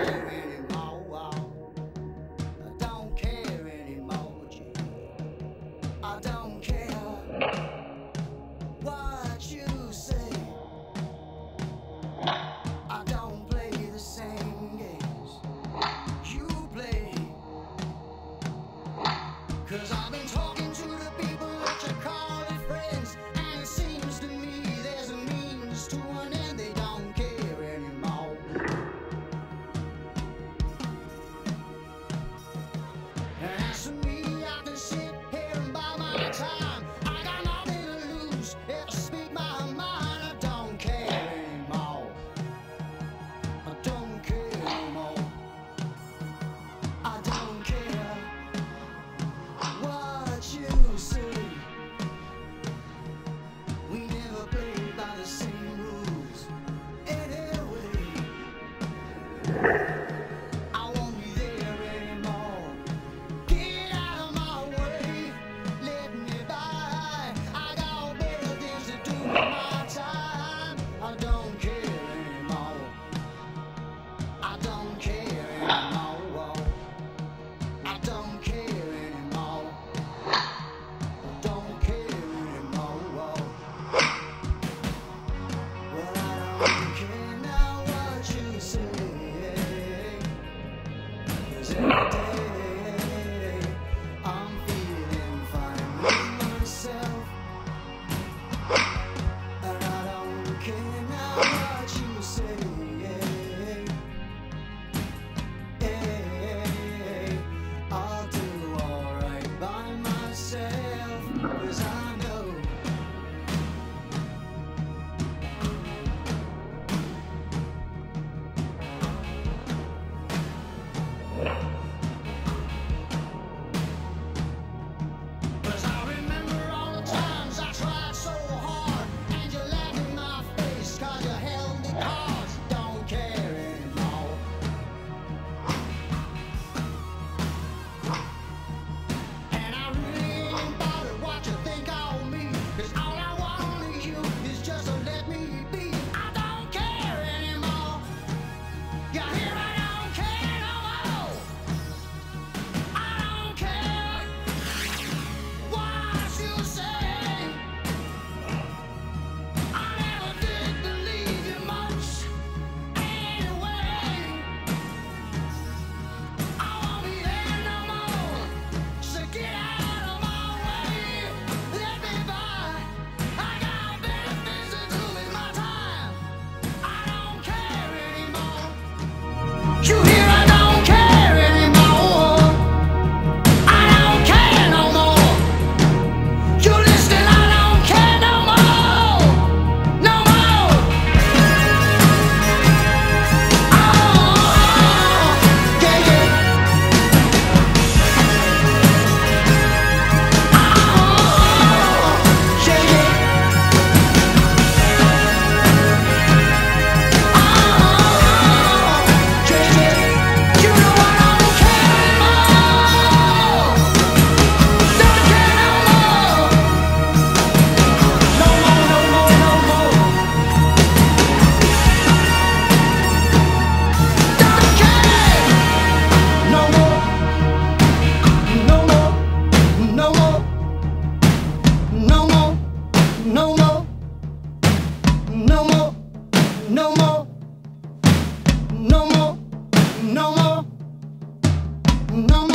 anymore. I don't care anymore, G. I don't care what you say. I don't play the same games you play. 'Cause I've been talking to the people that you call it friends, and it seems to me there's a means to an end. They don't care anymore. And as for me, I can sit here and buy my time. I got nothing to lose if I speak my mind. I don't care anymore. I don't care anymore. I don't care what you say. We never played by the same rules anyway. I won't be there anymore. Get out of my way, let me by. I got better things to do with my time. I don't care anymore. I don't care anymore. I don't care anymore. I don't care anymore. Well, I don't care now what you say. 'Cause every day I'm feeling fine with myself. And I don't care now what you say. I'll do alright by myself, 'cause I know Cause I remember all the times I tried so hard, and you laughed in my face 'cause you held the cards. Don't care anymore. And I really ain't bothered what you think of me, 'cause all I want of you is just to let me be. I don't care anymore. You hear, I don't care no more. I don't care what you say. I never did believe you much anyway. I won't be there no more, so get out of my way. Let me by. I got better things to do with my time. I don't care anymore. You hear, I don't care anymore. I don't care no more. You listen, I don't care no more. No more. Oh, yeah, yeah. Oh, yeah, yeah. You know I don't care anymore. Don't care no more. No more, no more, no more. Don't care. No more. No more. No more. No more. No more. No more. No more. No more. No more. No more.